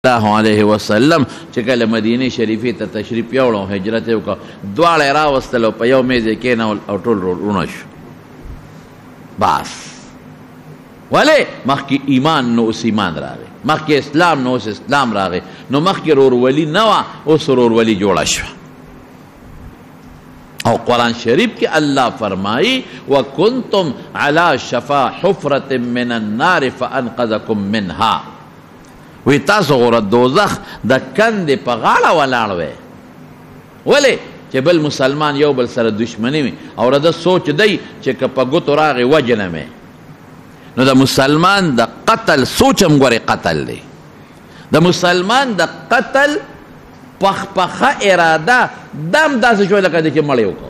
الله علیه وسلم چې کله مدینه شریفې ته تشریف یوړ او هجرت یې وکړ دواړه یې راوستل او په یو میز یې کېنول او ټول ورونه شو بس ولې مخکې ایمان نو اوس ایمان راغی مخکې اسلام نو اوس اسلام راغی نو مخکې ورورولي نه وه اوس ورورولي جوړه شوه او قرآن شریف کې الله فرمایي وکنتم علی شفا حفرة من النار فانقذکم منها وی تاسو غوره دوزخ د کندې په غاړه ولاړ وی ولې چې بل مسلمان یو بل سره دشمني وي او د سوچ دی چې که په ګوتو راغی وجنه مې نو د مسلمان د قتل سوچ هم ګورې قتل دی د مسلمان د قتل پخپخه اراده دم داسې شوی لکه دی چې مړی وکړو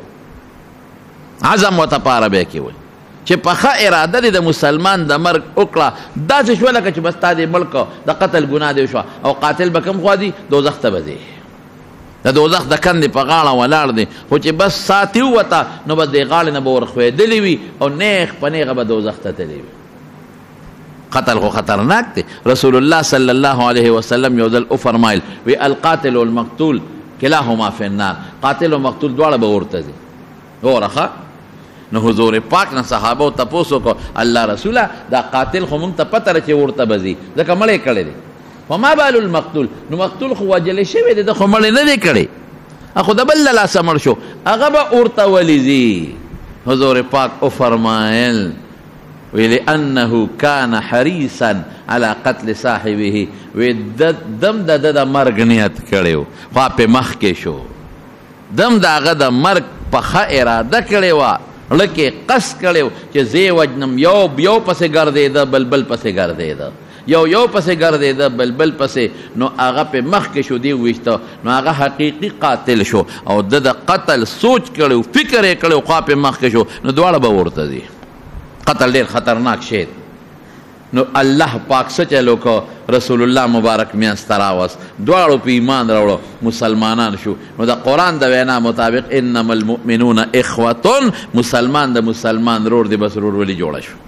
عزم ورته په عربۍ کې وایي چې پخه اراده دی د مسلمان د مرګ وکړه داسې شوه لکه چې بس تا دې مړ کړه د قتل ګناه دې وشوه او قاتل به کوم خوا دي دوزخ ته به ځي د دوزخ د کندې په غاړه ولاړ دی خو چې بس ساعت یې ووته نو بس دې غاړې نه به ورښویدلې وي او نیغ په نیغه به دوزخ ته تللی وي قتل خو خطرناک دی رسول الله صلی الله علیه وسلم یو ځل وفرمایل وی القاتل والمقتول کلاهما فی النار قاتل و مقتول دواړه به ورته ځي ګوره ښه نو حضور پاک نه صحابو تپوس وکړو الله رسوله دا قاتل خو موږ ته پته ده چې ورته به ځي ځکه مړی کړی دی وما بال المقتول نو مقتول خو وجلی شوی دی د خو مړی نه دی کړی خو د بل له لاسه مړ شو هغه به ورته ولې ځي حضور پاک وفرمایل وی لأنه کان حریصا علی قتل صاحبه وی دم د د مرګ نیت کړی و خو پې مخکې شو دم د هغه د مرګ پخه اراده کړې وه لکه قص کړی و چې زه یې وجنم یو پسې ګرځېده بل پسې ګرځېده یو پسې ګرځېده بل پسې نو هغه پې مخکې شو دی وویشته نو هغه حقیقي قاتل شو او د قتل سوچ کړی و فکر یې کړی و خوا پې مخکې شو نو دواړه به ورته ځي قتل ډېر خطرناک شی نو الله پاک څه چل وکړو رسول الله مبارک میانځ ته راوست دواړو په ایمان راوړو مسلمانان شو نو د قرآن د وینا مطابق انما المؤمنون اخوة مسلمان د مسلمان رور دی بس رورولي جوړه شو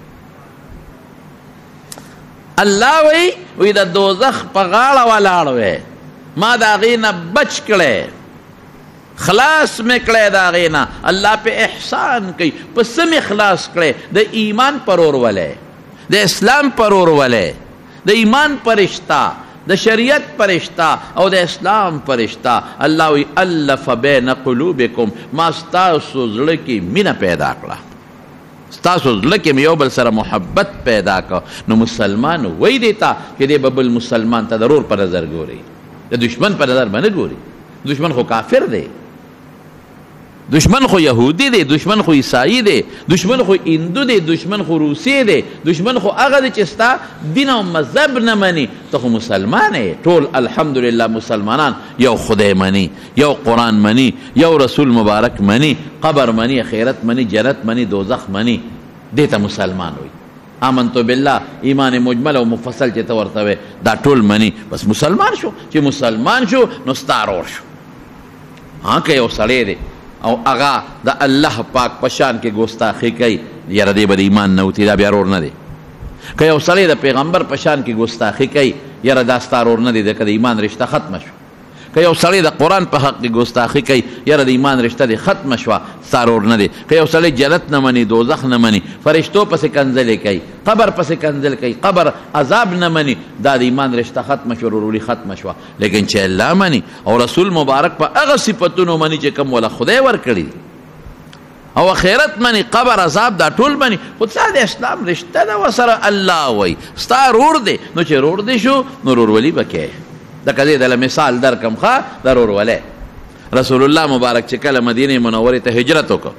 الله وی د دوزخ په غاړه ولاړ وی ما د هغې نه بچ کړی خلاص مې کړی د هغې نه الله پې احسان کوي په څه مې خلاص کړی د ایمان پر ورولۍ د اسلام پر ورولۍ د ایمان پرشته د شریعت پرشته او د اسلام پرشته الله وی الف بین قلوبکم ما ستاسو زړه کې مینه پیدا کړه ستاسو زړه کې مې یو بل سره محبت پیدا کړه نو مسلمان وی دیتا چې دی به بل مسلمان ته ضرور په نظر ګوري د دشمن په نظر به نه ګوري دشمن خو کافر دی دشمن خو یهودی دی دشمن خو عیسائی دی دشمن خو هندو دی دشمن خو روسی دی دشمن خو هغه دی چې ستا دین او مذهب نه مني ته خو مسلمان یې ټول الحمدلله مسلمانان یو خدای مني یو قرآن مني یو رسول مبارک مني قبر مني خیرت مني جنت مني دوزخ مني دې ته مسلمان وي آمنتو بالله ایمان مجمل او مفصل چې ته ورته وې دا ټول مني بس مسلمان شو چې مسلمان شو نو ستا رور شو که یو سړی دی او هغه د الله پاک په شان کې ګستاخي کوي یاره دی به د ایمان نه وتي دا بیا رور نه دی که یو سړی د پیغمبر په شان کې ګستاخي کوي یاره دا ستا رور نه دی ځکه د ایمان رشته ختمه شو که یو سړی د قرآن په حق کې ګستاخي کوي یاره د ایمان رشته دی ختمه شوه ستا رور نه دی که یو سړی جنت نه مني دوزخ نه مني فرشتو پسې کنځلې کوي قبر پسې کنځل کوي قبر عذاب نه مني دا د ایمان رشته ختمه شوه رورولي ختمه شوه لیکن چې الله مني او رسول مبارک په هغه صفتونو مني چې کوم ولا خدای ورکړي او خیرت مني قبر عذاب دا ټول مني خو ستا د اسلام رشته ده ورسره الله وایي ستا رور دی نو چې رور دی شو نو رورولي به کوې دکه دې دله مثال درکم ښه د رورولۍ رسول الله مبارک چې کله مدینې منورې ته هجرت وکړو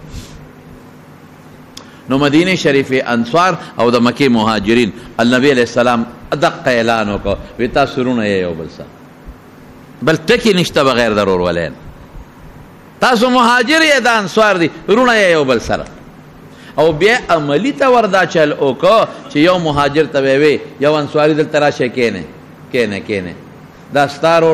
نو مدینې شریفې انصار او د مکې مهاجرین النبي علیه السلام دقه اعلان وکړو وی تاسو رونه یې یو بل سره بل ټکي نشته بغیر د رورولۍ تاسو مهاجر یې د انصار دي رونه یې یو بل سره او بیا عملي ته وردا چل وکړو چې یو مهاجر ته وی یو انصاري دلته راشه کینې داستارور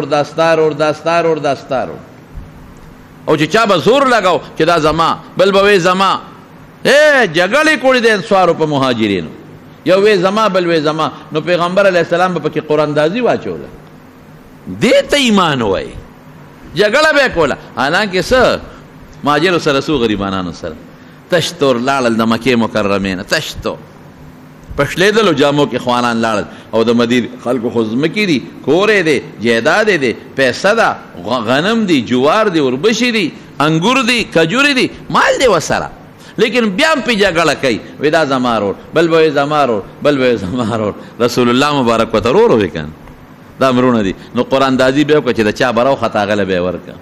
او چې چا به زور لګاو چې دا زما بل به وی زما جګړې کړې د انصارو په مهاجرینو یو وی زما بل وی زما نو پیغمبر علیه السلام به پکې قرآن دازي واچوله دې ته ایمان وای جګړه به کوله حالانکه څه مهاجرو سره څو غریبانانو سره تشتور لاړل د مکې مکرمې نه تشتو پښلیدلو جامو کې خوانان لاړل او د مدینې خلکو خو ځمکې دي کورې دی جیداد دی پیسه ده غنم دی جوار دی وربشي دي انګور دی کجوري دی مال دی وسره لیکن بیا هم پې جګړه کوي وایي دا زما رور بل به زما رور بل به زما رور رسول الله مبارک ورته ورور وایي که دا مرونه دي نو قراندازي به وکړه چې د چا به راوخته هغه له به یې ورکړه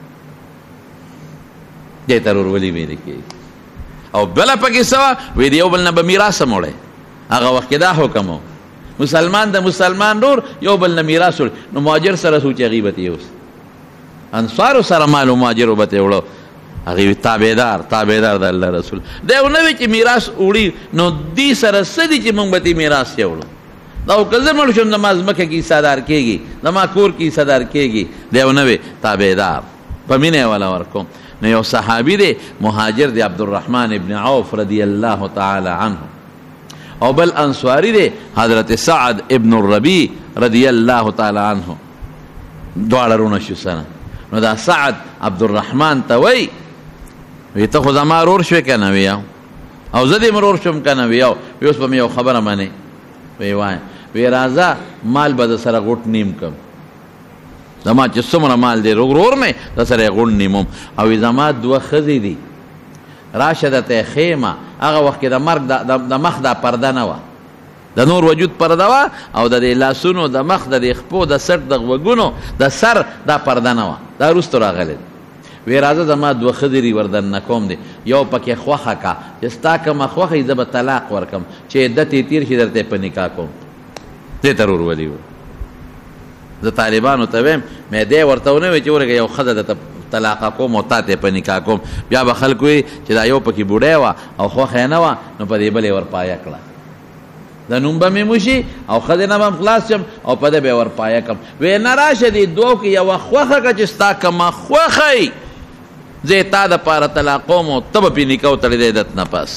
دې ته ورورولي ویلې کېږي او بله پکې څه وه وایي د یو بل نه به میراث هم وړی هغه وخت کې دا حکم و مسلمان د مسلمان رور یو بل نه میراث وړي نو مهاجر سره څو چې هغې به ته اوس انصارو سره مال و مهاجرو به ته یې وړو هغې تابعدار د الله رسول دی ونه وی چې میراث وړي نو دې سره څه دي چې موږ به دې میراث یې وړو دا او که زه مړ شم زما ځمکه کې حصهدار کېږي زما کور کې حصهدار کېږي دی ونه وی تابعدار په مینه یې والا ورکوم نو یو صحابي دی مهاجر دی عبدالرحمن ابن عوف رضی الله تعالی عنه او بل انصاری دی حضرت سعد ابن الربیع رضی الله تعالی عنه دواړه رونه شو سره نو دا سعد عبدالرحمن ته وی ته خو زما رور شوې که نه وی او زه دې م رور شوم که نه وی اوس به مې یو خبره منې وی وایم وی راځه مال به د سره غوټ نیم کم زما چې څومره مال دی رور مې د سره یې غوټ نیمم او زما دوه ښځې دي راشه درته ښیمه هغه وخت کې د مرګ د مخ دا پرده نه وه د نور وجود پرده وه او د دې لاسونو د مخ د دې خپو د سټ د غوږونو د سر دا پرده نه وه دا وروستو راغلی وی راځه زما دوه ښځې دي وردننه کوم دی یو پکې خوښه کا چې ستا کومه خوښه یي زه به طلاق ورکم چې عدت یې تېر شي درته یې په نکاح کوم دې ته ورولي و زه طالبانو ته ویم مې دی ورته ونه وی چې ورګه یو ښځه درته طلاقه کوم او تا ته په نکاح کوم بیا به خلکو وي چې دا یو پکې بوډۍ وه او خوښه یې نه وه نو په دې بلې ورپایه کړه د نوم به مې وشي او ښځې نه به هم خلاص شم او په ده به یې ورپایه کړم وی نه راشه دې دوو کې یوه خوښه کړه چې ستا کومه خوښه یي زه تا دپاره طلاق کوم او ته به پې نکاح وتړې د عدت نه پس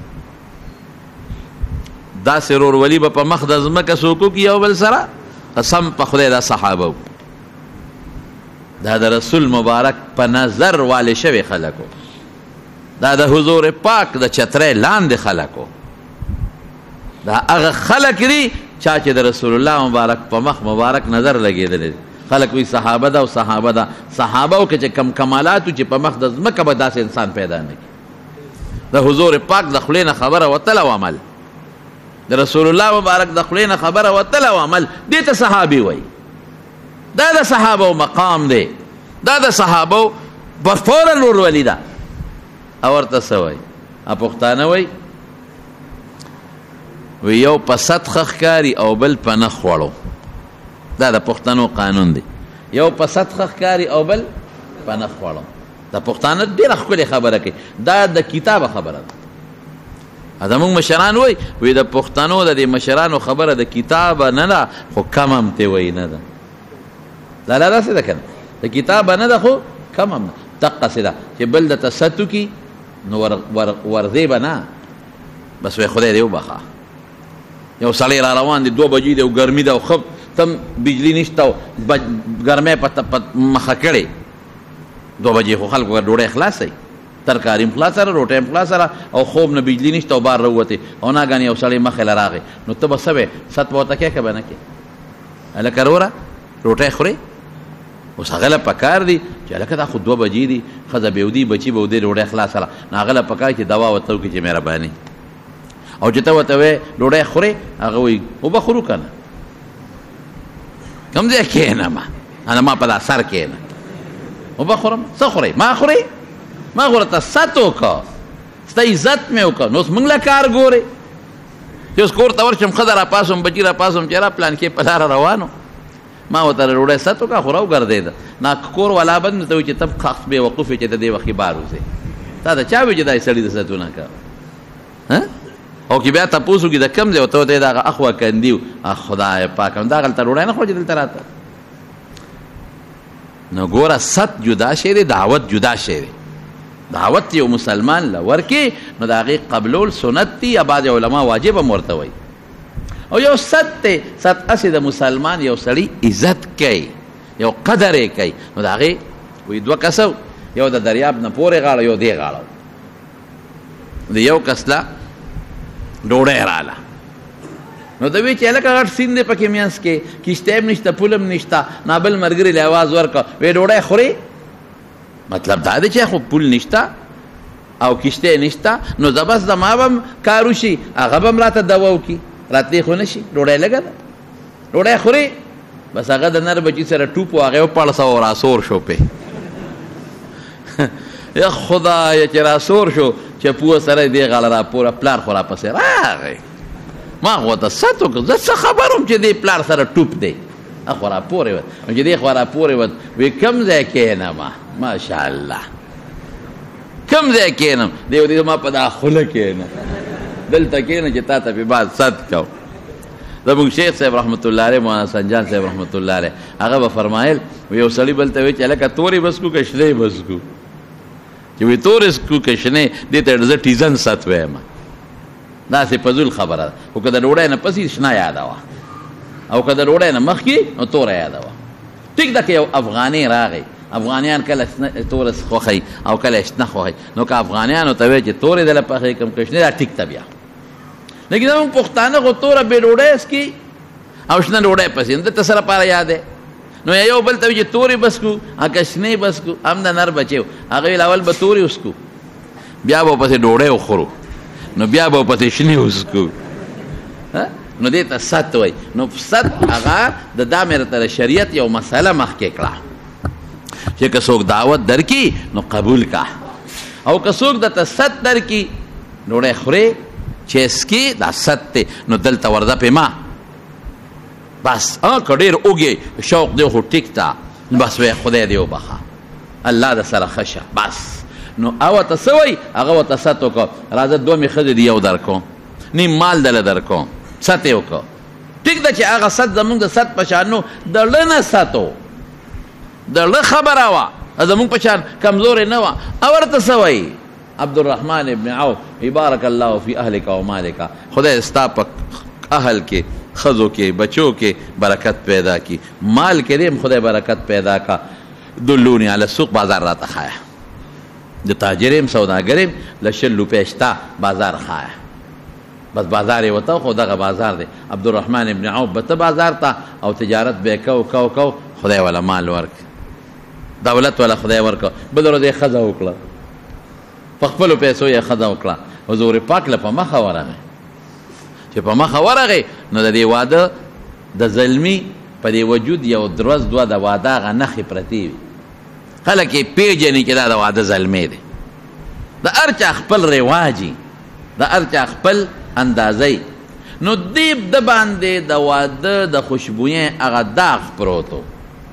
داسې ورورولي به په مخ د ځمکه څوک وکړي یو بل سره قسم په خدای دا صحابه دا د رسول مبارک په نظر والي شوي خلکو دا د حضور پاک د چترۍ لاندې خلکو دا هغه خلک دي چا چې د رسول الله مبارک په مخ مبارک نظر لګېدلی خلک وایي صحابه ده او صحابه ده صحابه کې چې کم کمالاتو چې په مخ د ځمکه به داسې انسان پیدا نه کړي د حضور پاک د خولې نه خبره وتله او عمل د رسول الله مبارک د خولې نه خبره وتله او عمل دې ته صحابي وایي دا د صحابو مقام دی دا د صحابو فوراً ورولي ده او ورته څه وایي پښتانه وایي وی یو په سطخه ښکاري او بل په نه خوړو دا د پښتنو قانون دی یو په سطخه ښکاري او بل په نه خوړو د پښتانه ډېره ښکلې خبره کوي دا د کتابه خبره ده زموږ مشران وایي د پښتنو د دې مشرانو خبره د کتابه نه ده خو کم هم ترې وایي نه ده لا داسې ده که نه د کتابه نه ده خو کم هم ده دقسې ده چې بل درته ست وکړي نو ورځې به نه بس وایي خدای دې وبخه یو سړی را روان دی 2 بجې دی او ګرمي ده او ښه تم بجلي نشته او ګرمۍ په مخه کړې 2 بجې خو خلکو ډوډۍ خلاصوي ترکاري هم خلاصه ده روټۍ هم خلاصه ده او خوب نه بجلي نشته او بار راووتې او ناګانې یو سړی مخې له راغی نو ته به څه وې ست به ورته کې که به نه کې هلکه وروره روټۍ خورې اوس هغه له پکار دي چې هلکه دا خو 2 بجې دي ښځه به ودي بچي به ودي ډوډۍ خلاصه ده نو هغه له پکار چې دوا ورته وکړي چې مهرباني او چې ته ورته وایې ډوډۍ خورې هغه وایي اوبه خورو که نه کوم ځای کښېنم انا ما په دا سر کښېنه اوبه خورم څه خورئ ما خورئ ما خو ورته ست وکړه ستا عزت مې وکړه نو اوس موږ له کار ګورې چې اوس کور ته ورشم ښځه راپاسم بچي راپاسم چې را پلان کې په لاره روانو ما ورته ډوډۍ ست وکړه خو راوګرځېده نا کور والا به مې ته وایي چې ته خاص بېوقوف یې چې د دې وخت بار وځې تا د چا وایي چې دا سړي د ستونه کوه او که بیا تپوس وکړي د کوم ځای ورته وته یې د هغه اخوا کندي و خدای پاک هم دغلته ډوډۍ نه خوري چې دلته راته نو ګوره ست جدا شی دی دعوت جدا شی دی دعوت یو مسلمان له ورکې نو د هغې قبلول سنت دي یا بعضې علما واجب هم ورته وایي او یو ست دی ست هسې د مسلمان یو سړي عزت کوي یو قدر یې کوي. نو د هغې وایي دوه کسه یو د دریاب نه پورې غاړه یو دې غاړه د یو کس له ډوډۍ راله نو د وی چې هلکه غټ سیند دی پکې منځ کې کشتی هم نشته پول هم نشته نابل ملګري له اواز ورکړه وی ډوډۍ خورې مطلب دا دی چې خو پول نشته او کشتی نشته نو زه بس زما به هم کار وشي هغه به هم راته دوا وکړي راتلی خو نه شي ډوډۍ لږه ده ډوډۍ خورې بس هغه د نر بچي سره ټوپ و هغې وپړسه او راسور شو پې یا خدایه چې راسور شو چپوه سره دې غاړه راپوره پلار خو راپسې راغی ما خو ورته ست وکړ زه څه خبر وم چې دې پلار سره ټوپ دی خو راپورې وت چې دې خو راپورې وت وی کوم ځای کښېنمه ماشاءالله کوم ځای کښېنم دی ودې ما په دا خوله کښېنم دلته کښېنه چې تا ته پې بعد صد کو زموږ شیخ صاحب رحمت الله علیه مولانا سنجان صاحب رحمت الله علیه هغه به فرمایل یو سړي بل ته وایي چې هلکه تورې بس کړو که شنې بس کړو چې وایي تورې کړو که شنې دې ته زه ټیزن ست وایم داسې فضول خبره ده خو که د ډوډۍ نه پسې شنه یاده وه او که د ډوډۍ نه مخکې نو توره یاده وه ټیک ده که یو افغاني راغی افغانیان کله توره خوښوي او کله شنه خوښوي نو که افغانیانو ته وایي چې تورې دله پخوي کوم که شنې دا ټیک ته بیا لیکن زموږ پښتانه خو توره بې ډوډۍ څکي او شنه ډوډۍ پسې نو دته سره پاره یاد دی نو یو بل ته وایي چې تورې بس کړو که شنې بس کړو هم د نر بچی و هغه ویل اول به تورې وسکو بیا به پسې ډوډۍ وخورو نو بیا به پسې شنې وسکو نو دې ته ست وایي نو ست هغه د دا مې راته د شریعت یو مسله مخکې کړه چې که څوک دعوت درکړي نو قبول کا او که څوک درته ست درکړي ډوډۍ خورې چې اسکي دا ست دی نو دلته ورځه پې ما بس که ډېر اوږې شوق دی خو ټیک ته بس وی خدای دې وبخه الله د سره ښه شه بس نو هغه ته څه وایي هغه ورته ست وکړه راځه دوه مې ښځې دي یو در کوم نیم مال دله در کوم ست یې وکړه ټیک ده چې هغه ست زمونږ د ست په شان نو د ړه نه ست و د ړه خبره وه زمونږ په شان کمزورې نه وه او ورته څه وایي عبدالرحمن ابن عوف بارک الله فی اهلک و مالک خدای ستا په اهل کې ښځو کې بچو کې برکت پیدا کی مال کې دې خدای برکت پیدا کا دلونی علی السوق بازار راته ښایه د تاجریم سوداګریم له 100 روپۍ شته بازار ښایه بس بازار یې وته خو دغه بازار دی عبدالرحمن ابن عوف به ته بازار ته او تجارت به یې کو خدای والا مال ورک دولت والا خدای ورکه بل ورځ یې ښځه وکړه په خپلو پیسو یې ښځه وکړه حضور پاک له په مخه ورغی چې په مخه ورغی نو د دې واده د زلمي په دې وجود یو ورځ دوه د واده هغه نښې پرتې وي خلک یې پېژني چې دا د واده زلمی دی د هر چا خپل رواجي د هر چا خپل اندازی نو دې د باندې د واده د خوشبویۍ هغه داغ پروت و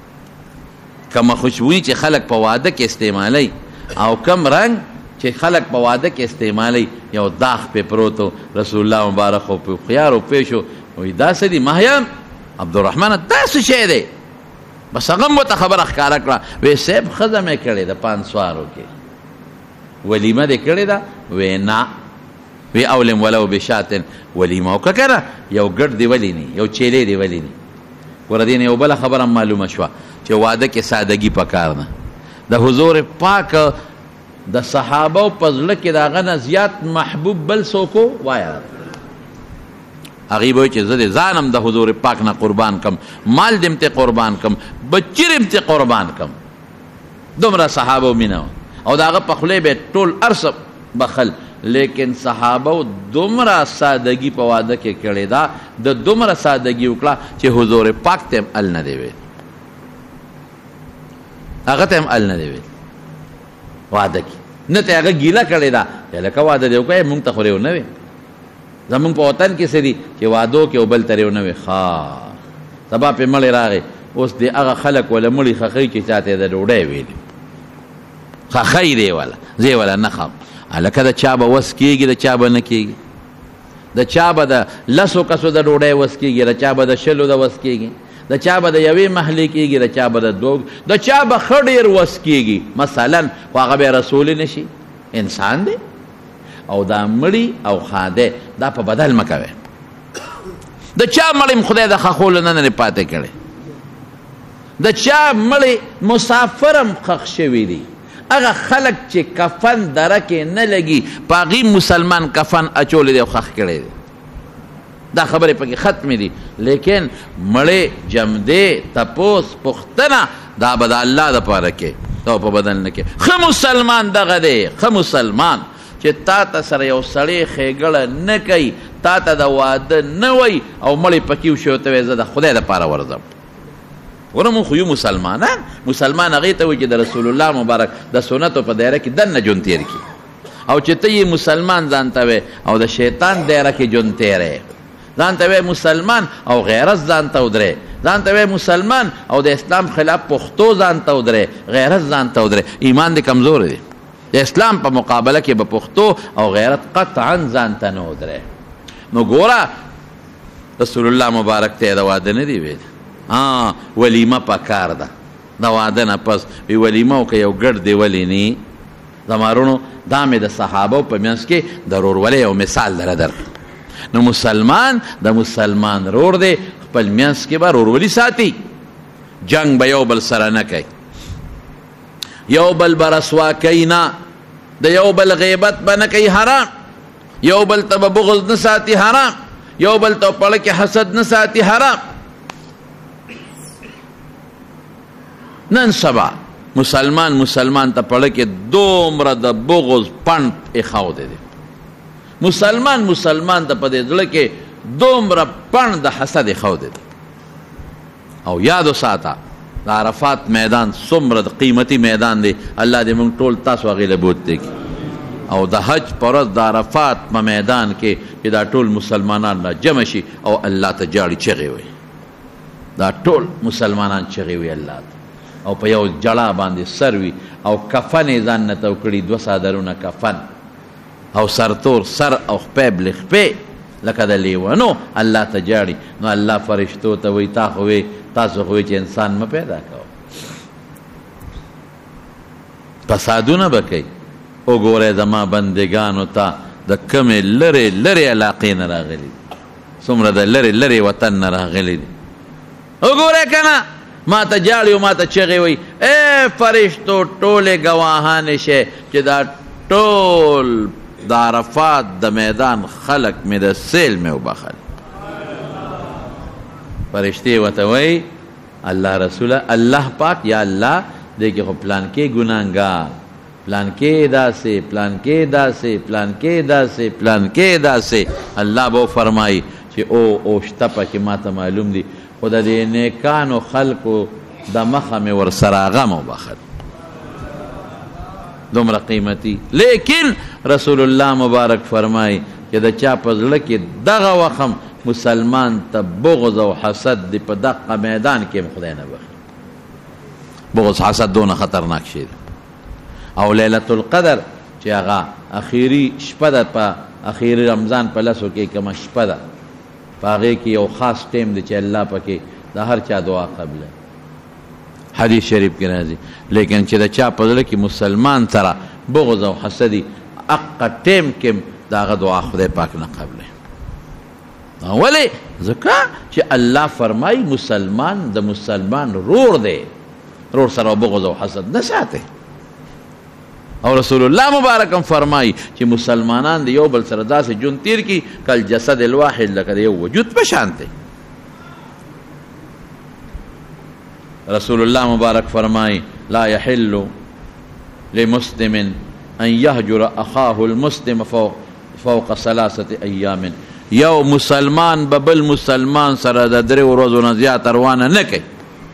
کومه خوشبویي چې خلک په واده کې استعمالی او کم رنګ چې خلک په واده کې استعمالی یو داغ پې پروت و رسول الله مبارک خو په خيار و پېښ و وایي دا څه دي مهیم عبدالرحمن دا څه شی دی بس هغه هم ورته خبره ښکاره کړه وی صاحب ښځه مې کړې ده پانسوارو کې ولیمه دې کړې ده وی نه وی اولم ولو بشاتن ولیمه وکړه که نه یو ګډ دې ولیني یو چیلې دې ولیني ګوره دې نه یو بله خبره معلومه شوه چې واده کې سادګي پکار نه د حضور پاک د صحابه په زړه کې د هغه نه زیات محبوب بل څوک وایه هغې به وایي چې زه د ځانم د حضور پاک نه قربان کم مال دې ته قربان کم بچی دې ته قربان کم دومره صحابه مینه او د هغه په خولې به ټول ارس بخل لیکن صحابه دومره سادګي په واده کې کړې ده د دومره سادګي وکړه چې حضور پاک ته هم ال نه دی ویل هغه ته هم ال نه دی ویل واده کې نه ته هغه ګیله کړې ده چې لکه واده دی وکړه مونږ ته خو ریو نه وي زمونږ په وطن کې څه دي چې وادو کې او بل ته ریو نه وي سبا پې مړی راغی اوس د هغه خلک وله مړي خښوي چې چا ته یې د ډوډۍ ویلي خښی دی وله زه یې وله نه خم هلکه د چا به وس کېږي د چا به نه کېږي د چا به د 10 کسو د ډوډۍ وس کېږي د چا به د 20 د وس کېږي د چا به د یوې محلې کېږي د چا به د 2 د چا به ښه ډېر وس کېږي مثلا خو هغه بیا رسولی نه شي انسان دی او دا مړي او خاده دا په بدل مه کوئ د چا مړی خدای د خښولو نه نه پاتې کړی د چا مړی مسافرم خښ شوي دي هغه خلک چې کفن دره کې نه لګي په هغې مسلمان کفن اچولی دی او خښ کړی دی دا خبرې پکې ختمې دي لیکن مړې جمدې تپوس پوښتنه دا به د الله دپاره کې دا په بدل نه کې ښه مسلمان دغه دی ښه مسلمان چې تا ته سره یو سړی ښېګړه نه کوي تا ته د واده نه وی او مړې پکې وشي ورته وایي زه د خدای دپاره ورځم ګوره مونږ خو یو مسلمان هغې ته وایي چې د رسول الله مبارک د سنتو په دایره کې دننه ژوند تېر کړي او چې ته یې مسلمان ځان ته وایې او د شیطان دایره کې ژوند تېری ځان ته وایې مسلمان او غیرت ځان ته ودرې ځان ته وایې مسلمان او د اسلام خلاف پښتو ځان ته ودرې غیرت ځان ته ودرې ایمان دې کمزور دی د اسلام په مقابله کې به پښتو او غیرت قطعا ځان ته نه ودرې نو ګوره رسول الله مبارک ته د واده نه دی ویل ولیمه پکار ده د واده نه پس وی ولیمه وکړه یو ګډ دی ولې نه زمارونو دا مې د صحابو په منځ کې د ورورولۍ یو مثال دره درکړ نو مسلمان د مسلمان رور دی خپل منځ کې به ورورولي ساتي جنگ به یو بل سره نه کوي یو بل به رسوا کوي نه د یو بل غیبت به نه کوي حرام یو بل ته به بغض نه ساتي حرام یو بل ته پړه کې حسد نه ساتي حرام نن سبا مسلمان ته پړه کې دومره د بغض پنډ ایښاودی دی مسلمان ته په دې زړه کې دومره پنډ د حسد ایښاودی دی او یاد وساته د عرفات میدان څومره د قیمتي میدان دی الله دې موږ ټول تاسو هغې له بوتلی او د حج په ورځ د عرفات په میدان کې چې دا ټول مسلمانان را جمع شي او الله ته جاړي چغې وي دا ټول مسلمانان چغې وي الله ته او په یو جړه باندې سر وي او کفن یې ځان نه تو کړي 2 څادرونه کفن او سرتور سر او خپې بلخپې لکه د لیونو الله ته جاړي نو الله فرشتو ته وایي تاسو خو چې انسان مه پیدا کوه فسادونه به کوي وګورئ زما بندګانو ته د کمې لرې علاقې نه راغلي دي څومره د لرې وطن نه راغلي دي وګورئ که نه ما ته جاړي او ما ته چغې وایي ای فرشتو ټولې ګواهانې شئ چې دا ټول د عرفات د میدان خلق مې د سیل مې وبخل فرشتې ورته وایي الله رسوله الله پاک یا الله دی کې خو پلان کې ګناهګار پلان کې داسې پلان کې داسې پلان کې داسې پلان کې داسې الله به فرمایي چې او شته پکې ما ته معلوم دي خو د دې نیکانو خلکو د مخه مې ورسره غم وبخل دومره قیمتي لیکن رسول الله مبارک فرمایي چې د چا په زړه کې دغه وخم مسلمان ته بغض او حسد دی په دقه میدان کې هم خدای نه بخي بغض حسد دونه خطرناک شی دی او لیلة القدر چې هغه اخیری شپه ده په اخیری رمضان په لسو کې کومه شپه ده په هغې کې یو خاص ټیم دی چې الله پکې د هر چا دعا قبله حدیث شریف کې راځي لیکن چې د چا په زړه کې مسلمان سره بغض او حسدي اقا ټیم کې د هغه دعا خدای پاک نه قبله ولې ځکه چې الله فرمایي مسلمان د مسلمان رور دی رور سره بغض او حسد نه ساتي او رسول الله مبارک هم فرمایي چې مسلمانان د یو بل سره داسې ژوند تیر کړي کل جسد الواحد لکه د یو وجود په شان دی رسول الله مبارک فرمایي لا يحل لمسلم ان يهجر اخاه المسلم فوق 3 ایام یو مسلمان به بل مسلمان سره د 3 ورځو نه زیات روانه نه کوي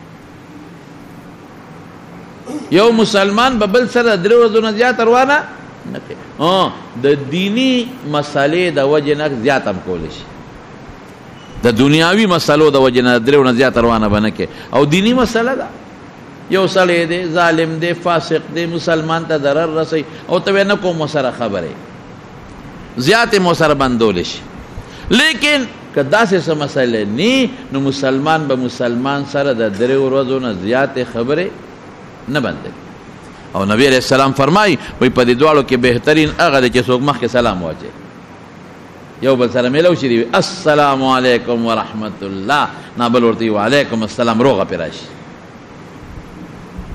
یو مسلمان به بل سره 3 ورځو نه زیات روانه نه کوي د دینی مسالې د وجې نه زیات هم کولی شي د دنیاوي مسلو د وجې نه 3 نه زیات روانه به نه کوي او دینی مسله ده یو سړی دی ظالم دی فاسق دی مسلمان ته ضرر رسوي او ته نه کوم سره خبرې زیاتې مو سره بندولی شي لیکن که داسې څه مسله نی نو مسلمان به مسلمان سره د 3 ورځو نه زیاتې خبرې نه بندوي او نبی علیہ السلام فرمایي وایي په دې دواړو کې بهترین هغه دی چې څوک مخکې سلام واچوي یو بل سره میلو شي دی السلام علیکم ورحمت الله نابل ورته وعلیکم السلام روغه پې راشي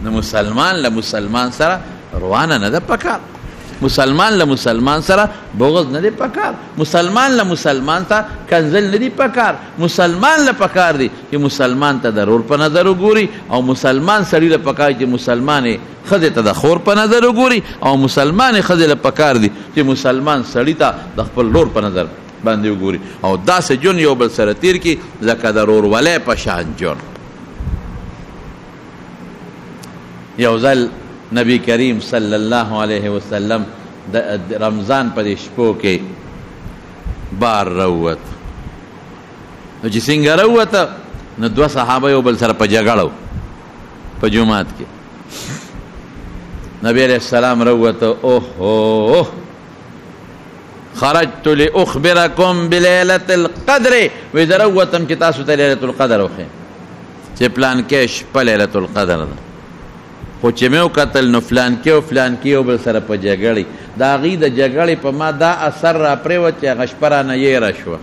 نو مسلمان له مسلمان سره روانه نه ده پکار، مسلمان له مسلمان سره بغض نه دی پکار، مسلمان له مسلمان ته کنزل نه دی پکار. مسلمان له پکار دی چې مسلمان ته ضرور په نظر وګوري، او مسلمان سړي له پکار چې مسلمان ښځې ته د خور په نظر وګوري، او مسلمان ښځې له پکار دی چې مسلمان سړي ته د خپل لور په نظر باندې وګوري، او داسې جون یو بل سره تیر کړي لکه د ورورولۍ په شان جون. یو ځل نبی کریم صلی الله علیه وسلم د رمضان په دې شپو کې بار راووت. نو چې څنګه راووته نو دوه صحابه یو بل سره په جګړه په جومات کې. نبی علیہ السلام راووته، اوهو خرجت لاخبرکم بلیلة القدر، وی زه راووتم چې تاسو ته لیلة القدر وښیم چې پلان کې شپه لیلة القدر ده. خو چې مې وکتل نو فلان کې او فلان کې یو بل سره په جګړې، د هغې د جګړې په ما دا اثر را پرېوت چې هغه شپه رانه یېره شوه.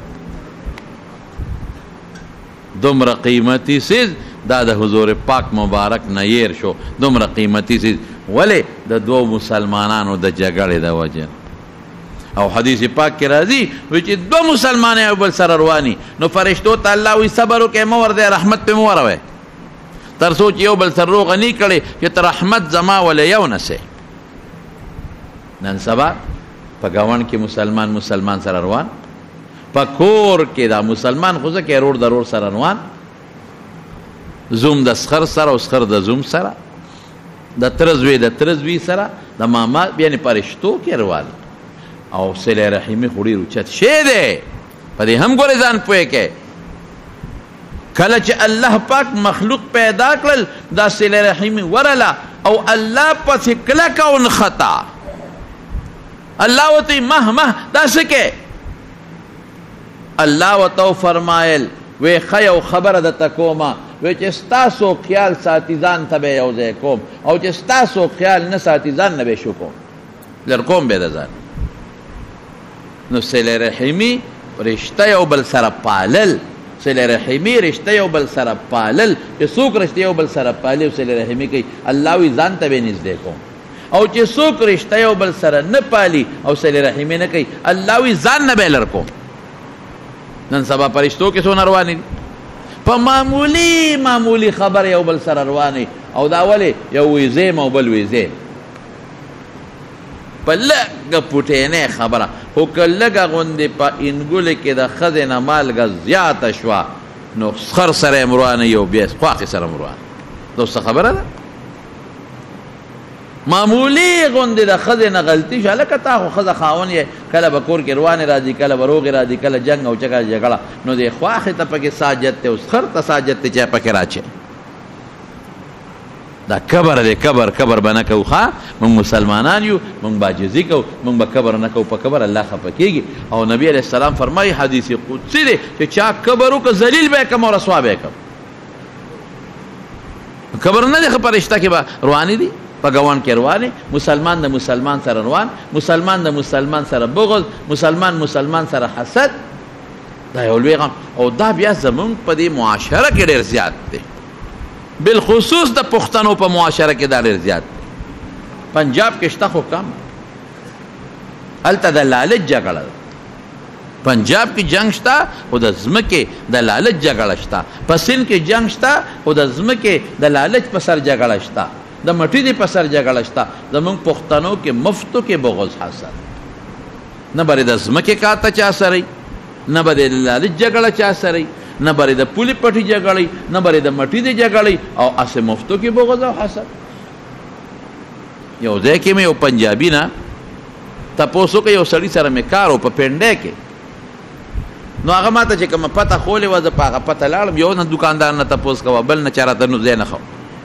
دومره قیمتي څیز دا د حضور پاک مبارک نه یېر شو، دومره قیمتي څیز ولې د دوو مسلمانانو د جګړې د وجه. او حدیث پاک کې راځي وایي چې دو مسلمانان یو بل سره رواني، نو فرشتو ته الله وایي صبر وکړئ، مه ورځئ، رحمت پې مه وروئ، تر څو چې یو بل سره روغه نه کړې چې ته رحمت زما ولی یو نه سې. نن سبا په ګاونډ کې مسلمان سره روان، په کور کې دا مسلمان خو ځکه رور د رور سره روان، زوم د سخر سره او سخر د زوم سره، د ترزوی د ترزوی سره، د ماما یعنې پرشتو کې روان. او صله رحمي خو ډېر اوچت شی دی، په دې هم ګورې ځان پوه کې. کله چې الله پاک مخلوق پیدا کړل دا صله رحمي ورله، او الله پسې کلک او نخطا، الله ورته مه دا څه کې، الله ورته فرمایل وی ښه یو خبره درته کومه، وی چې ستاسو خیال ساتي ځان ته به یو ځای کوم، او چې ستاسو خیال نه ساتي ځان نه به شو کوم، لر کوم به د ځان. نو صله رحمي رشته یو بل سره پالل، صله رحمي رشته یو بل سره پالل، چې څوک رشته یو بل سره پالي او صله رحمي کوي، الله وی ځان ته به نږدې کوم. او چې څوک رشته یو بل سره نه پالي او صله رحمي نه کوي، الله وی ځان نه به لر کوم. نن سبا پرشتو کې څونه روانې دي، په معمولی خبر یو بل سره روانې، او دا ولې یو وی زیم او بل وی زیم، په لږه پوټینۍ خبره، خو که لږه غوندې په انګولې کې د ښځې نه مالګه زیاته شوه نو خر سره یې روانه یو بیا خواښې سره روانه. دا اوس څه خبره ده؟ معمولي غوندې د ښځې نه غلطي شوه، لکه تا خو ښځه خاوند یې، کله به کور کې روانې راځي، کله به روغې راځي، کله جنګ او چکه جګړه، نو دې خواښې ته پکې ساجت دی، اوس خر ته ساجت دی چې پکې راچې. دا کبر دی، کبر به نه کوو. ښه موږ مسلمانان یو، موږ به عاجزي کوو، موږ به کبر نه کوو، په کبر الله خفه کېږي. او نبی علیه السلام فرمایي حدیث قدسي دی چې چا کبر وکړه ذلیل به یې کړم او رسوا به یې کړم. کبر نه دی، ښه په رشته کې به روانې دي، په ګاونډ کې روانې، مسلمان د مسلمان سره روان، مسلمان د مسلمان سره بغض، مسلمان سره حسد، دا یو لوی غم. او دا بیا زمونږ په دې معاشره کې ډېر زیات دی، بالخصوص د پښتنو په معاشره کې دا ډېر زیات دی. پنجاب کې شته خو کم، هلته د لالچ جګړه ده. پنجاب کې جنگ شته خو د ځمکې د لالچ جګړه شته، په سند کې جنگ شته خو د ځمکې د لالچ په سر جګړه شته، د مټي دی په سر جګړه شته. زمونږ پښتنو کې مفتو کې بغض حسد، نه بری د ځمکې کاته چا سره، نه بری د لالچ جګړه چا سره، نه بری د پولي پټي جګړې، نه بری د مټي دی جګړې، او اسې مفتو کې بغض او حسد. یو ځای کې مې یو پنجابي نه تپوس وکړ، یو سړي سره مې کار و په پنډۍ کې، نو هغه ما ته چې کومه پته خولې وه زه په هغه پته لاړم، یو نه دوکاندار نه تپوس کوه، بل نه چا راته نو ځای نه ښه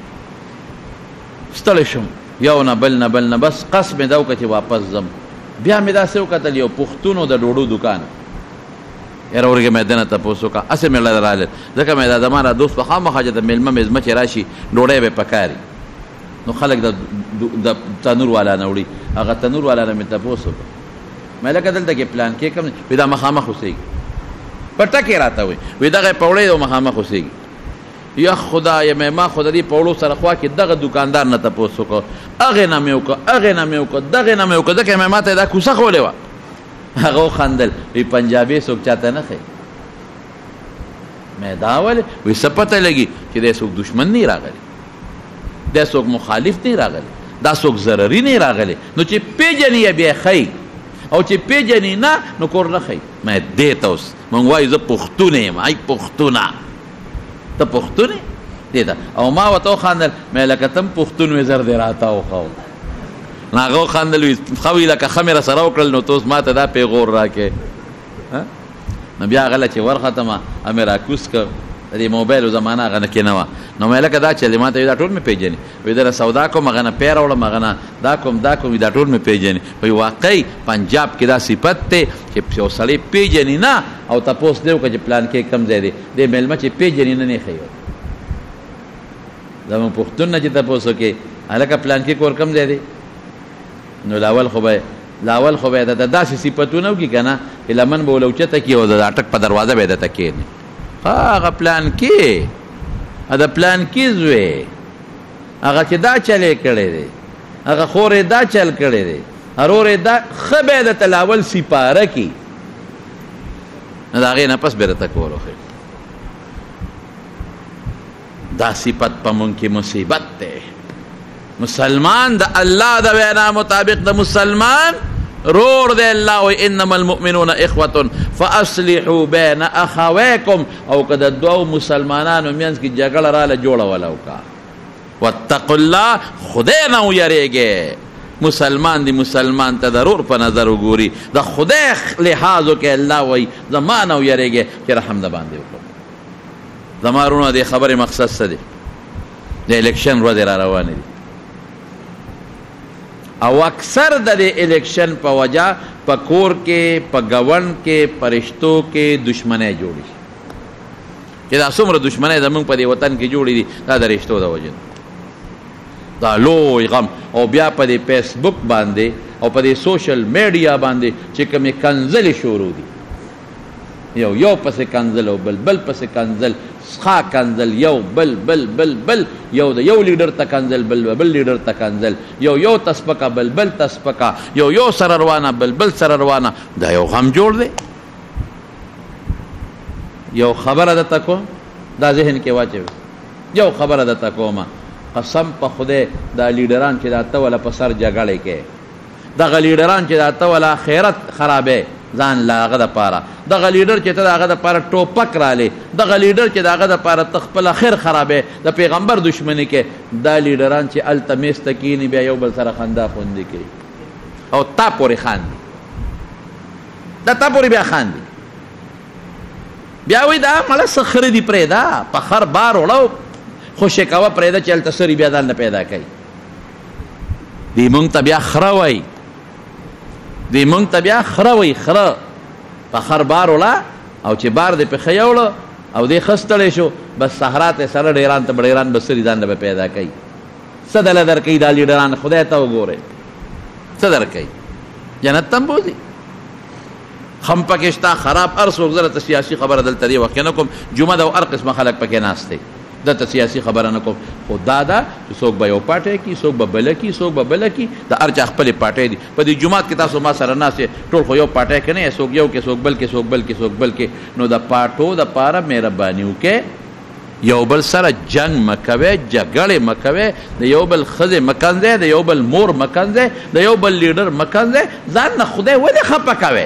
ستړی شم، یو نه بل نه بس قص مې دا وکړه چې واپس ځم. بیا مې داسې وکتل یو پښتونو د ډوډو دوکان، یاره ورګې مې دنه تپوس وکړه، هسې مې له راغلل، ځکه مې دا زما را دوست به خامخا چې د مېلمه مې زمه چې راشي ډوډۍ به پکاري، نو خلک د تنور والا نه وړي، هغه تنور والا نه مې تپوس وکړه، مې لکه دلته کې پلان کې کوم وي دا مخامخ اوسېږي، په ټکې راته وایي دغه پوړۍ او مخامخ اوسېږي. یا خدای مې ما خو د دې په وړو سره خوا کې دغه دوکاندار نه تپوس وکړو هغې نه مې وکړه هغې نه مې وکړه دغې نه مې وکړه ځکه مې ما ته دا کوڅه ښولې وه هغه وخندل وی پنجابي څوک چاته نه ښیي مې دا ولې وی څه پته لګي چې دی څوک دشمن نه راغلی دی څوک مخالف نه راغلی دا څوک ضرري نه راغلی نو چې پیژنې یې بیا ښیي او چې پیژنې نه نو کور نه ښیي مې دې ته اوس موږ وایو زه پښتون یم ای پښتونه ته پښتون یې دې ته او ما ورته وخندل مې لکه ته هم پښتون وې زر دې راته وښو نو هغه وخندل وي ښه وي لکه ښه مې راسره وکړل نو ته اوس ما ته دا پیغور راکې نو بیا هغه له چې ورختمه مې راکوس کړ د دې موبایلو زمانه هغه نه کې نه وه نو مې لکه دا چلې ما ته دا ټول مې پېژني وایي دله سودا کوم هغه نه پی راوړم هغه نه دا کوم دا کوم دا ټول مې پېژني وایي واقعي پنجاب کې دا صفت دی چې یو سړی پېژني نه او تپوس دی وکړه چې پلان کې کم ځای دی دې مېلمه چې پېژني نه نه ښیي زموږ پښتون نه چې تپوس وکړې هلکه پلان کې کور کم ځای دی نو لاول خو به د داسې صفتونه وکړي که نه چې لمن به ولو اوچته کړي او د اټک په دروازه به یې درته کښېني هغه پلان کې د پلان کې زوی هغه چې دا چل یې کړی دی هغه خور یې دا چل کړی دی ورور یې دا ښه به یې درته لاول سپاره کړي نو د هغې نه پس به یې درته کور وښیي دا صفت په مونږ کې مصیبت دی مسلمان د الله د وینا مطابق د مسلمان رور دی الله وی انما المؤمنون اخوة فاصلحوا بین اخویکم او که د دوو مسلمانانو منځ کې جګړه راله جوړه وله وکړه واتقوا الله خدای نه ویریږئ مسلمان دی مسلمان ته ضرور په نظر وګوري د خدای لحاظ وکړئ الله وی زما نه ویریږئ چې رحم د باندې وکړم زما وروڼو دې خبرې مقصد څه دی د الیکشن ورځې را روانې دي او اکثر د دې الیکشن په وجه په کور کې په ګوند کې په رشتو کې دشمنۍ جوړې شي چې دا څومره دشمنۍ زموږ په دې وطن کې جوړې دي دا د رشتو د وجې دا لوی غم او بیا په دې فیسبوک باندې او په دې سوشل میډیا باندې چې کومې کنځلې شروع دي یو پسې کنځل او بل پسې کنځل ښه کنځل یو بل یو د یو لیډر ته کنځل بل لیډر ته کنځل یو تسپکه بل تسپکه یو سره روانه بل سره روانه دا یو غم جوړ دی یو خبره درته کوم دا ذهن کې واچوي یو خبره درته کومه قسم په خدای دا لیډران چې دا ته وله په سر جګړې کې دغه لیډران چې دا ته وله آخرت خرابې ځان له هغه دپاره دغه لیډر چې ته د هغه دپاره ټوپک رالی دغه لیډر چې د هغه دپاره ته خپل اخر خرابې د پیغمبر دشمني کې دا لیډران چې هلته میز ته کښېني بیا یو بل سره خندا خوندې کوي او تا پورې خاندي دا تا پورې بیا خاندي بیا وایي دا مړه څه خره دي پرېږده په خر بار وړه خوشې کوه پرېږده چې هلته سري بیا ځان نه پیدا کوي دوی مونږ ته بیا خره وایي دوی مونږ ته بیا خره وایي خره په خر بار وړه او چې بار دې پې ښه یوړه او دې ښه ستړی شو بس صحرا ته سره ډیران ته ډیران به سري ځان نه به پیدا کوي څه دله درکوي دا لیډران خدای ته وګورئ څه درکوي جنت ته هم بوځي خم پکې شته خراب هر څوک زه درته سیاسي خبره دلته دې وخت کې نه کوم جمعه ده او هر قسمه خلک پکې ناست دی دلته سیاسي خبره نه کوم خو دا ده چې څوک به یو پاټی کي څوک به بله کي څوک به بله کي د هر چا خپلې پاټۍ دي په دې جومات کې تاسو ما سره ناست ټول خو یو پاټی کې نه یې څوک یو کې څوک بل کې څوک بل کې څوک بل کې نو د پاټو دپاره مهرباني وکړئ یو بل سره جنگ مکوئ جګړې مکوئ د یو بل ښځې مکنځئ د یو بل مور مکنځئ د یو بل لیډر مکنځئ ځان نه خدای ولې خفه کوئ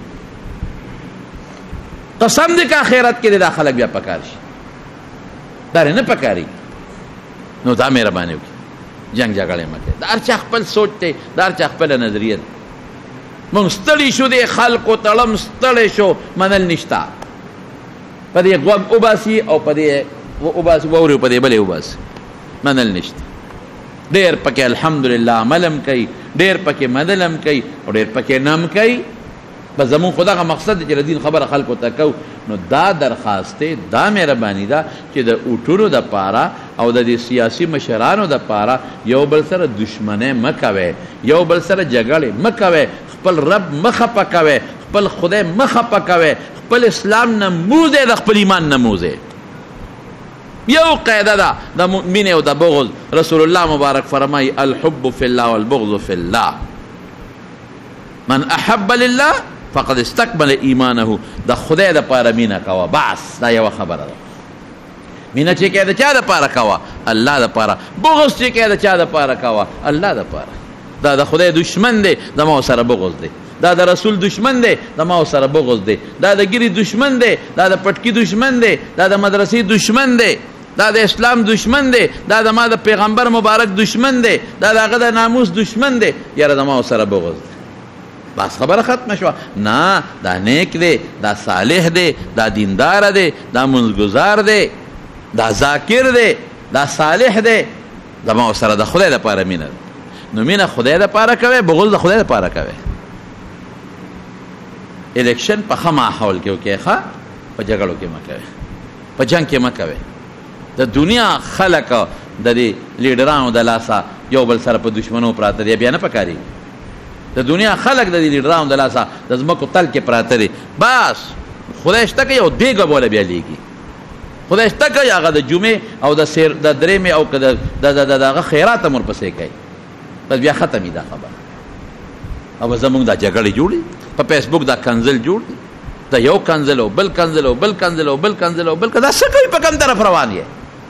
قسم دې که آخرت کې دې دا خلک بیا پکار شي دا نه پکاري نو دا مهرباني وکړي جنگ جګړې مه کوئ د هر چا خپل سوچ دی د هر چا خپله نظریه ده موږ ستړي شو دې خلکو تړم ستړی شو منل نشته په دې غوږ وباسي او په دې وباسي واوري په دې بلې وباسي منل نشته ډېر پکې الحمدلله عملم کوي ډېر پکې منلم کوي او ډېر پکې نم کوي بس زمون خو دغه مقصد دی چې د دین خبره خلکو ته کوو نو دا درخواست دی دا مهرباني ده چې د اوټونو دپاره او د دې سیاسي مشرانو دپاره یو بل سره دشمنۍ مه کوئ یو بل سره جګړې مه کوئ خپل رب مه خفه کوئ خپل خدای مه خفه کوئ خپل اسلام نه موزئ د خپل ایمان نه موزئ یو قاعده ده د مینې او د بغض. رسول الله مبارک فرمایي الحب فی الله والبغض فی الله. من احب لله فقد استکمل ایمانه. د خدای دپاره مینه کوه بس. دا یوه خبره ده. مینه چې کوې د چا دپاره کوه؟ الله دپاره. بغض چې کوې د چا دپاره کوه؟ الله دپاره. دا د خدای دشمن دی، د ما سره بغض دی. دا د رسول دشمن دی، د ما سره بغض دی. دا د ګیري دشمن دی، دا د پټکي دشمن دی، دا د مدرسې دشمن دی، دا د اسلام دشمن دی، دا د ما د پیغمبر مبارک دشمن دی، دا د هغه د ناموس دشمن دی. یاره د ما سره بغض دی. بس خبره ختمه شوه. نه، دا نیک دی، دا صالح دی، دا دیندار دی، دا منځګزار دی، دا ذاکر دی، دا صالح دی. د ما سره د خدای دپاره مینه ده. نو مینه خدای دپاره کوئ، بغض د خدای دپاره کوئ. الیکشن په ښه ماحول کې وکړئ، ښه په جګړو کې مه کوئ، په جنګ کې مه کوئ. د دنیا خلک د دې لیډرانو د لاسه یو بل سره په دشمنو پراته دي، بیا نه پکارېږي. د دنیا خلک د دې لیډرانو د لاسه د ځمکو تل کې پراته دي. بس خدای شته که یو دیګه بوله بیا لیږي. خدای شته که هغه د جمعې او د درېمې او که د هغه خیرات هم ورپسې کوي. بس بیا ختمي دا خبره. او زمونږ دا جګړې جوړې په فیسبوک دا کنزل جوړ دی، دا یو کنزل او بل کنزل او بل کنزل او بل کنزل او بل کنزل. دا څه کوي؟ په کوم طرف روان یې؟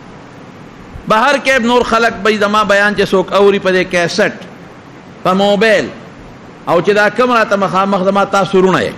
بهر کې نور خلک به زما بیان چې څوک اوري په دې کیسټ په موبایل او چې دا کوم راته مخامخ زما تاسو رونه یې.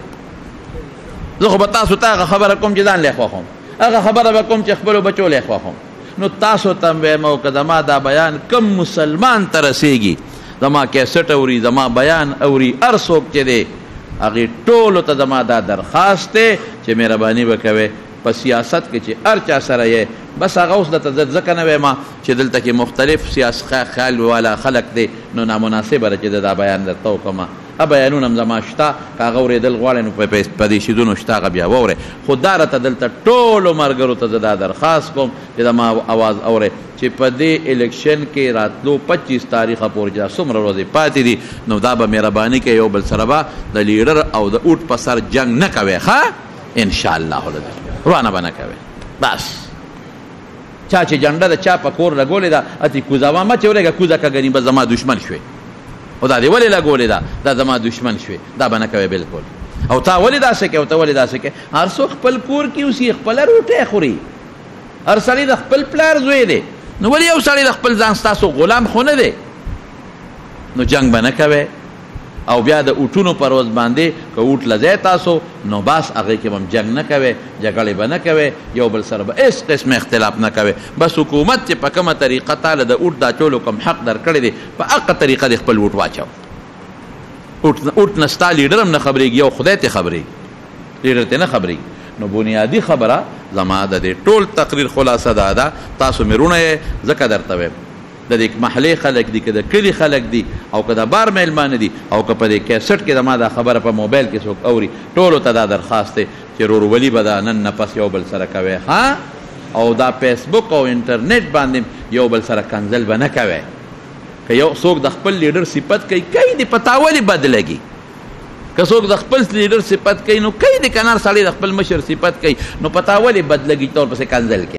زه خو به تاسو ته هغه خبره کوم چې ځان لی خوښوم، هغه خبره به کوم چې خپلو بچو لی خوښوم. نو تاسو ته هم وایم او که زما دا بیان کم مسلمان ته رسېږي، زما کیسټ اوري، زما بیان اوري، هر څوک چې دی هغې ټولو ته زما دا درخواست دی چې مهرباني به کوې په سیاست کې چې هر چا سره یې. بس هغه اوس درته زه ځکه نه وایم چې دلته کې مختلف خیال والا خلک دی، نو نامناسبه ده چې د دا بیان درته وکړمه. بیانونه هم زما شته، که هغه اورېدل غواړئ نو په دې شیدونو شته، هغه بیا واورئ. خو دا راته دلته ټولو ملګرو ته زه دا درخواست کوم چې زما اواز اورئ چې په دې الیکشن کې راتلو 25 تاریخه پورې چې دا څومره ورځې پاتې دي، نو دا به مهرباني کوي یو بل سره به د لیډر او د اوټ په سر جنګ نه کوئ. ښه انشاءالله روانه به نه کوئ. بس چا چې جنډه د چا په کور لګولې ده، اتې کوزه وامه چې ورېږه کوزه که ګنې به زما دشمن شوې، او دا دې ولې لګولې ده، دا زما دشمن شوې. دا به نه کوې بالکل. او تا ولې داسې کوې او ته ولې داسې کوې؟ هر څوک خپل کور کې اوسي، خپله روټۍ خوري. هر سړی د خپل پلار زوی دی. نو ولې یو سړی د خپل ځان ستاسو غلام خو نه دی؟ نو جنګ به نه کوې. او بیا د اوټونو پر ورځ باندې که اوټ له ځای تاسو، نو بس هغې کې به هم جنګ نه کوې، جګړې به نه کوې، یو بل سره به هېڅ قسم اختلاف نه کوې. بس حکومت چې په کومه طریقه تاله د اوټ دا چولو کوم حق درکړی دی، په هغه طریقه دې خپل اوټ واچو. اوټ نه ستا لیډر هم نه خبرېږي، یو خدای ته خبرېږي، لیډر ته نه خبرېږي. نو بنیادي خبره زما د دې ټول تقریر خلاصه دا ده. تاسو مې رونه یې ځکه درته وایم، د دې محلې خلک دي که د کلي خلک دي او که د بار میلمانه دي او که په دې کیسټ کې زما دا خبره په موبایل کې څوک اوري، ټولو ته دا درخواست دی چې ورورولي به دا نن نه پس یو بل سره کوئ. ها او دا فیسبوک او انټرنیټ باندې یو بل سره کنزل به نه کوئ. که یو څوک د خپل لیډر صفت کوي، کوي دې په تا ولې بد لګي؟ که څوک د خپل لیډر صفت کوي نو کوي دې که نه، سړی د خپل مشر صفت کوي نو په تا ولې بد لګي؟ ته ورپسې کنزل کوي.